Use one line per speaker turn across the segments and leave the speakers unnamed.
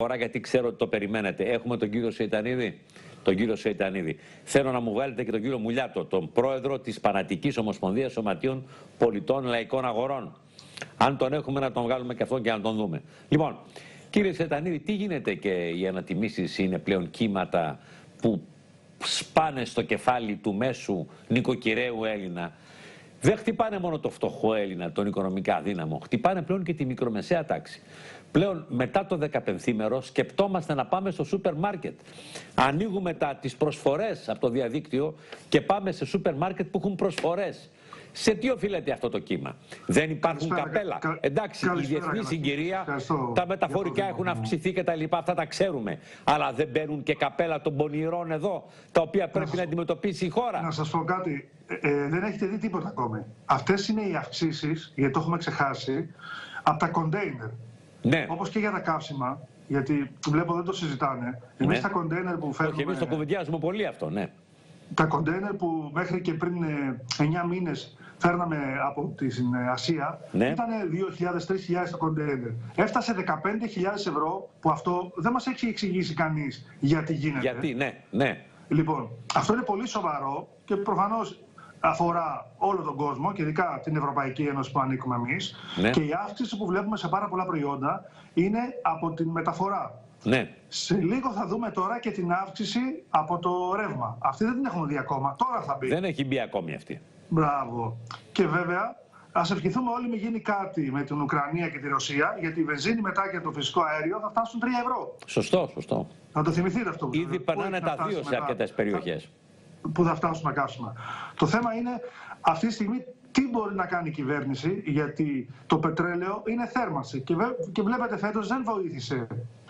φορά, γιατί ξέρω ότι το περιμένετε. Έχουμε τον κύριο Σεϊτανίδη. Τον κύριο Σεϊτανίδη. Θέλω να μου βγάλετε και τον κύριο Μουλιάτο, τον πρόεδρο της Πανατικής Ομοσπονδίας Σωματείων Πολιτών Λαϊκών Αγορών. Αν τον έχουμε, να τον βγάλουμε και αυτόν και να τον δούμε. Λοιπόν, κύριε Σεϊτανίδη, τι γίνεται και οι ανατιμήσεις είναι πλέον κύματα που σπάνε στο κεφάλι του μέσου νοικοκυραίου Έλληνα? Δεν χτυπάνε μόνο το φτωχό Έλληνα, τον οικονομικά αδύναμο. Χτυπάνε πλέον και τη μικρομεσαία τάξη. Πλέον μετά το 15μέρο σκεπτόμαστε να πάμε στο σούπερ μάρκετ. Ανοίγουμε τις προσφορές από το διαδίκτυο και πάμε σε σούπερ μάρκετ που έχουν προσφορές. Σε τι οφείλεται αυτό το κύμα? Δεν υπάρχουν καπέλα. Εντάξει, η διεθνή συγκυρία, τα μεταφορικά έχουν αυξηθεί και τα λοιπά, αυτά τα ξέρουμε. Αλλά δεν μπαίνουν και καπέλα των πονηρών εδώ, τα οποία πρέπει να αντιμετωπίσει η χώρα.
Να σας πω κάτι, δεν έχετε δει τίποτα ακόμη. Αυτές είναι οι αυξήσεις, γιατί το έχουμε ξεχάσει, από τα κοντέινερ.
Ναι.
Όπως και για τα καύσιμα, γιατί βλέπω δεν το συζητάνε. Εμείς τα κοντέινερ που φέρνουμε...
Όχι, εμείς το κουβεντιάζουμε πολύ αυτό, ναι.
Τα κοντέινερ που μέχρι και πριν 9 μήνες φέρναμε από την Ασία, ναι, ήταν 2.000-3.000 το κοντέινερ. Έφτασε 15.000 ευρώ, που αυτό δεν μας έχει εξηγήσει κανείς γιατί γίνεται.
Γιατί, ναι, ναι.
Λοιπόν, αυτό είναι πολύ σοβαρό και προφανώς αφορά όλο τον κόσμο και ειδικά την Ευρωπαϊκή Ένωση που ανήκουμε εμείς. Ναι. Και η αύξηση που βλέπουμε σε πάρα πολλά προϊόντα είναι από την μεταφορά. Ναι. Σε λίγο θα δούμε τώρα και την αύξηση από το ρεύμα. Αυτή δεν την έχουμε δει ακόμα. Τώρα θα μπει.
Δεν έχει μπει ακόμη αυτή.
Μπράβο. Και βέβαια, ας ευχηθούμε όλοι μην γίνει κάτι με την Ουκρανία και τη Ρωσία, γιατί η βενζίνη μετά και το φυσικό αέριο θα φτάσουν 3 ευρώ.
Σωστό, σωστό.
Θα το θυμηθείτε αυτό.
Ήδη περνάνε τα 2 σε αρκετές περιοχές.
Που θα φτάσουν να κάψουμε. Το θέμα είναι αυτή τη στιγμή τι μπορεί να κάνει η κυβέρνηση, γιατί το πετρέλαιο είναι θέρμανση. Και βλέπετε φέτος δεν βοήθησε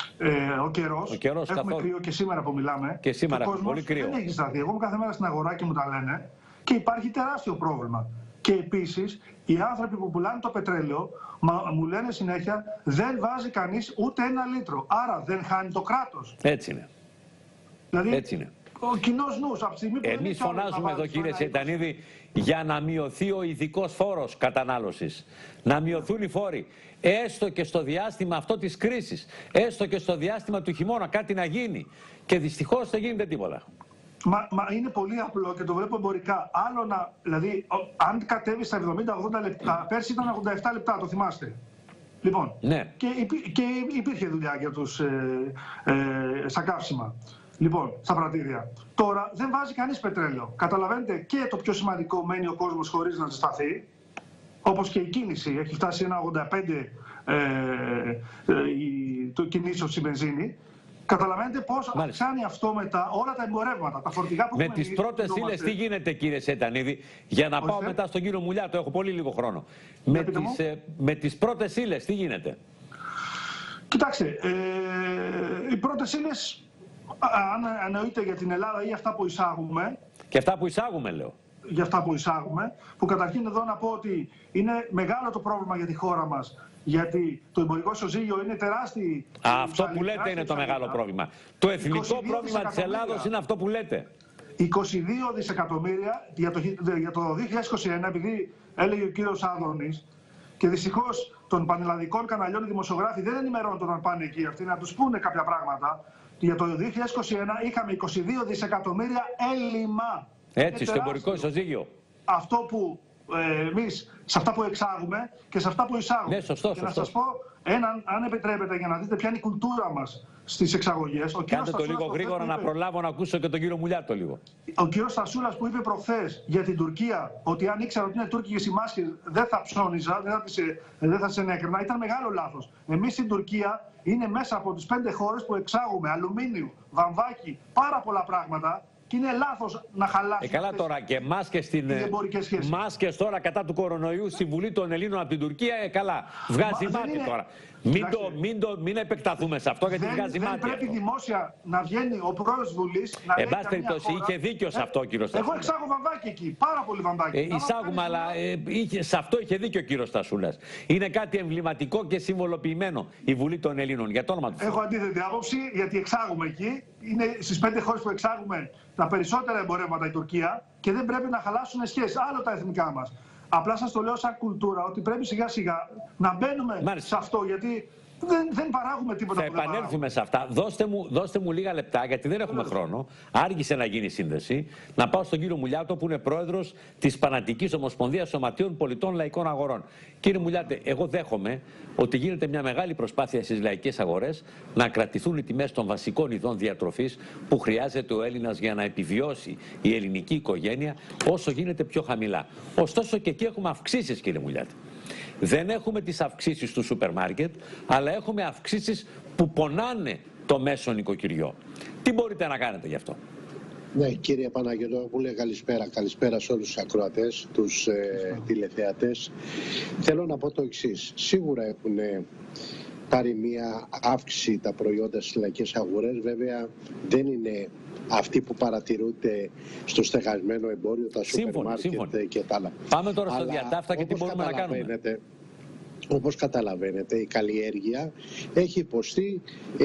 ο καιρός. Έχουμε καθόλου κρύο και σήμερα που μιλάμε.
Και σήμερα πολύ κρύο.
Δεν έχει σταθεί. Εγώ είμαι κάθε μέρα στην αγορά και μου τα λένε και υπάρχει τεράστιο πρόβλημα. Και επίσης οι άνθρωποι που πουλάνε το πετρέλαιο μου λένε συνέχεια δεν βάζει κανείς ούτε 1 λίτρο. Άρα δεν χάνει το κράτος.
Έτσι είναι.
Δηλαδή,
έτσι είναι.
Ο κοινός νους, από τη στιγμή που
εμείς φωνάζουμε εδώ, κύριε Σεϊτανίδη, για να μειωθεί ο ειδικός φόρος κατανάλωσης. Να μειωθούν οι φόροι. Έστω και στο διάστημα αυτό της κρίσης. Έστω και στο διάστημα του χειμώνα κάτι να γίνει. Και δυστυχώς δεν γίνεται τίποτα.
Μα είναι πολύ απλό και το βλέπω εμπορικά. Άλλο να, δηλαδή, αν κατέβει στα 70-80 λεπτά, πέρσι ήταν 87 λεπτά, το θυμάστε. Λοιπόν, ναι. και υπήρχε δουλειά για τους στα καύσιμα. Λοιπόν, στα πρατήρια. Τώρα δεν βάζει κανείς πετρέλαιο. Καταλαβαίνετε, και το πιο σημαντικό, μένει ο κόσμος χωρίς να ζεσταθεί. Όπως και η κίνηση. Έχει φτάσει ένα 85 το κινήσεως η βενζίνη. Καταλαβαίνετε πώς αυξάνει αυτό μετά όλα τα εμπορεύματα, τα φορτηγά που
με τις πρώτες ύλες τι γίνεται, κύριε Σεϊτανίδη, για να πάω μετά στον κύριο Μουλιάτο, έχω πολύ λίγο χρόνο. Με τις πρώτες ύλες τι γίνεται?
Κοιτάξτε, οι πρώτες ύλες, αν εννοείται για την Ελλάδα ή αυτά που εισάγουμε.
Και αυτά που εισάγουμε, λέω.
Για αυτά που εισάγουμε, που καταρχήν εδώ να πω ότι είναι μεγάλο το πρόβλημα για τη χώρα μας. Γιατί το εμπορικό ισοζύγιο είναι τεράστιο.
Αυτό που λέτε είναι το μεγάλο πρόβλημα. Το εθνικό πρόβλημα της Ελλάδος είναι αυτό που λέτε.
22 δισεκατομμύρια για το 2021, επειδή έλεγε ο κύριος Άδωνης, και δυστυχώς των πανελλαδικών καναλιών οι δημοσιογράφοι δεν ενημερώνουν όταν πάνε εκεί αυτοί να τους πούνε κάποια πράγματα. Για το 2021 είχαμε 22 δισεκατομμύρια έλλειμμα.
Έτσι, στο εμπορικό ισοζύγιο.
Αυτό που εμείς, σε αυτά που εξάγουμε και σε αυτά που εισάγουμε.
Ναι, σωστό,
και να σας πω, αν επιτρέπετε, για να δείτε ποια είναι η κουλτούρα μας στις εξαγωγές.
Κάντε το λίγο γρήγορα να προλάβω να ακούσω και τον κύριο Μουλιάτο λίγο.
Ο κύριος Στασούλας που είπε προχθές για την Τουρκία, ότι αν ήξερα ότι είναι τουρκικές οι μάσκες δεν θα ψώνιζα, δεν θα τις ενέκρινα, ήταν μεγάλο λάθος. Εμείς στην Τουρκία είναι μέσα από τις 5 χώρες που εξάγουμε αλουμίνιο, βαμβάκι, πάρα πολλά πράγματα. Και είναι λάθος να χαλάσει.
Καλά τώρα και μάσκες τώρα κατά του κορονοϊού στη Βουλή των Ελλήνων από την Τουρκία, καλά. Βγάζει μάτι τώρα. Μην επεκταθούμε σε αυτό γιατί βγάζει μάτι.
Δεν πρέπει δημόσια να βγαίνει ο πρόεδρος της Βουλής να λέει.
Εν πάση περιπτώσει, είχε δίκιο σε αυτό ο κύριος Στασούλας.
Εγώ εξάγω βαμβάκι εκεί, πάρα πολύ βαμβάκι.
Εισάγουμε, αλλά σε αυτό είχε δίκιο ο κύριος Στασούλας. Είναι κάτι εμβληματικό και συμβολοποιημένο η Βουλή των Ελλήνων. Για το όνομα του.
Έχω αντίθετη άποψη γιατί εξάγουμε εκεί. Είναι στις 5 χώρες που εξάγουμε τα περισσότερα εμπορεύματα η Τουρκία και δεν πρέπει να χαλάσουν σχέσεις. Άλλο τα εθνικά μας. Απλά σας το λέω σαν κουλτούρα ότι πρέπει σιγά σιγά να μπαίνουμε σε αυτό, γιατί Δεν παράγουμε τίποτα.
Θα επανέλθουμε σε αυτά. Δώστε μου λίγα λεπτά, γιατί δεν έχουμε χρόνο. Άργησε να γίνει η σύνδεση. Να πάω στον κύριο Μουλιάτο, που είναι πρόεδρος της Πανατικής Ομοσπονδίας Σωματείων Πολιτών Λαϊκών Αγορών. Κύριε Μουλιάτε, εγώ δέχομαι ότι γίνεται μια μεγάλη προσπάθεια στις λαϊκές αγορές να κρατηθούν οι τιμές των βασικών ειδών διατροφής που χρειάζεται ο Έλληνας για να επιβιώσει η ελληνική οικογένεια όσο γίνεται πιο χαμηλά. Ωστόσο και εκεί έχουμε αυξήσεις, κύριε Μουλιάτε. Δεν έχουμε τις αυξήσεις του σούπερ μάρκετ, αλλά έχουμε αυξήσεις που πονάνε το μέσο νοικοκυριό. Τι μπορείτε να κάνετε γι' αυτό?
Ναι, κύριε Παναγιωτόπουλε, καλησπέρα. Καλησπέρα σε όλους τους ακροατές, τους τηλεθεατές. Θέλω να πω το εξής. Σίγουρα έχουν πάρει μια αύξηση τα προϊόντα στις λαϊκές αγορές. Βέβαια, δεν είναι αυτοί που παρατηρούνται στο στεγασμένο εμπόριο, τα σούπερ μάρκετ και τα άλλα.
Πάμε τώρα στο διατάφτα και τι μπορούμε να κάνουμε.
Όπως καταλαβαίνετε, η καλλιέργεια έχει υποστεί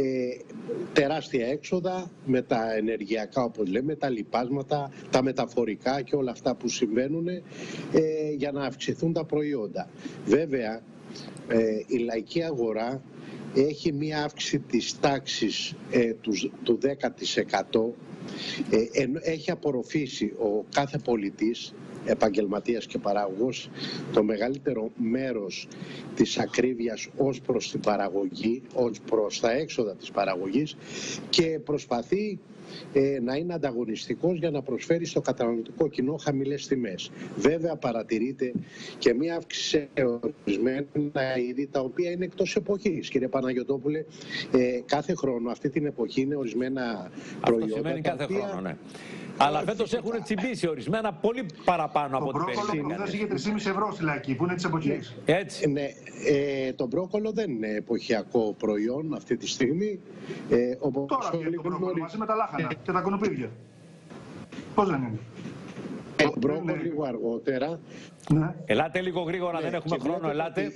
τεράστια έξοδα με τα ενεργειακά, όπως λέμε, τα λιπάσματα, τα μεταφορικά και όλα αυτά που συμβαίνουν για να αυξηθούν τα προϊόντα. Βέβαια, η λαϊκή αγορά έχει μία αύξηση της τάξης του 10%. Έχει απορροφήσει ο κάθε πολιτής, επαγγελματίας και παραγωγός, το μεγαλύτερο μέρος της ακρίβειας ως προς την παραγωγή, ως προς τα έξοδα της παραγωγής, και προσπαθεί να είναι ανταγωνιστικός για να προσφέρει στο καταναλωτικό κοινό χαμηλές τιμές. Βέβαια παρατηρείται και μία αύξηση σε ορισμένα είδη τα οποία είναι εκτός εποχής. Κύριε Παναγιωτόπουλε, κάθε χρόνο αυτή την εποχή είναι ορισμένα προϊόντα. Αυτό σημαίνει
κάθε χρόνο, ναι. Αλλά φέτος έχουν τσιμπήσει ορισμένα πολύ παραπάνω από την
περσινή. Το μπρόκολο που είχε 3,5 ευρώ στη λαϊκή, που είναι της εποχής.
Έτσι.
Ναι, το μπρόκολο δεν είναι εποχιακό προϊόν αυτή τη στιγμή.
Τώρα βγαίνει το μπρόκολο μαζί με τα λάχανα και τα κονοπίδια. Πώς δεν είναι?
Το μπρόκολο λίγο αργότερα.
Ναι. Ελάτε λίγο γρήγορα, δεν έχουμε χρόνο, ελάτε.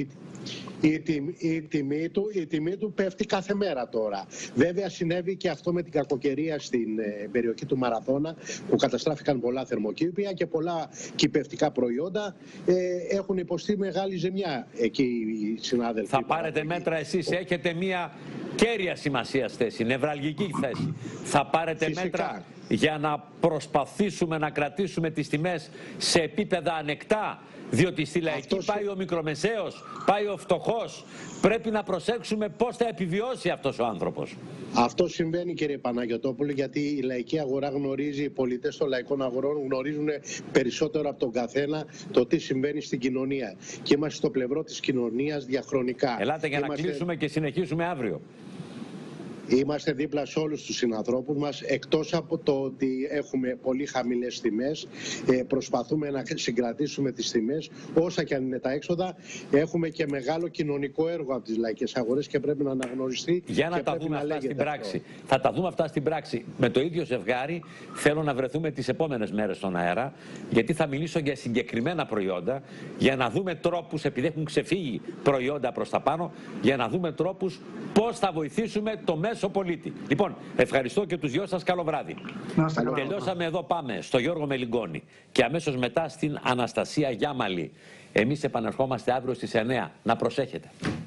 Η τιμή του πέφτει κάθε μέρα τώρα. Βέβαια συνέβη και αυτό με την κακοκαιρία στην περιοχή του Μαραθώνα, που καταστράφηκαν πολλά θερμοκήπια και πολλά κυπευτικά προϊόντα. Έχουν υποστεί μεγάλη ζημιά εκεί οι συνάδελφοι.
Θα πάρετε μέτρα εσείς, έχετε μια κέρια σημασία θέση, νευραλγική θέση. Θα πάρετε μέτρα για να προσπαθήσουμε να κρατήσουμε τις τιμές σε επίπεδα ανεκτά, διότι στη λαϊκή πάει ο μικρομεσαίος, πάει ο φτωχός. Πρέπει να προσέξουμε πώς θα επιβιώσει αυτός ο άνθρωπος.
Αυτό συμβαίνει, κύριε Παναγιωτόπουλε, γιατί η λαϊκή αγορά γνωρίζει, οι πολιτές των λαϊκών αγορών γνωρίζουν περισσότερο από τον καθένα το τι συμβαίνει στην κοινωνία. Και είμαστε στο πλευρό της κοινωνίας διαχρονικά.
Ελάτε για να κλείσουμε και συνεχίσουμε αύριο.
Είμαστε δίπλα σε όλους τους συνανθρώπους μας, εκτός από το ότι έχουμε πολύ χαμηλές τιμές, προσπαθούμε να συγκρατήσουμε τις τιμές, όσα και αν είναι τα έξοδα. Έχουμε και μεγάλο κοινωνικό έργο από τις λαϊκές αγορές και πρέπει να αναγνωριστεί.
Για να τα δούμε αυτά στην πράξη. Θα τα δούμε αυτά στην πράξη. Με το ίδιο ζευγάρι θέλω να βρεθούμε τις επόμενες μέρες στον αέρα, γιατί θα μιλήσω για συγκεκριμένα προϊόντα, για να δούμε τρόπους, επειδή έχουν ξεφύγει προϊόντα προς τα πάνω, για να δούμε τρόπους πώς θα βοηθήσουμε το μέσο πολίτη. Λοιπόν, ευχαριστώ και τους δυο σας. Καλό βράδυ. Τελειώσαμε εδώ, πάμε στο Γιώργο Μελιγκόνη και αμέσως μετά στην Αναστασία Γιάμαλη. Εμείς επανερχόμαστε αύριο στις 9. Να προσέχετε.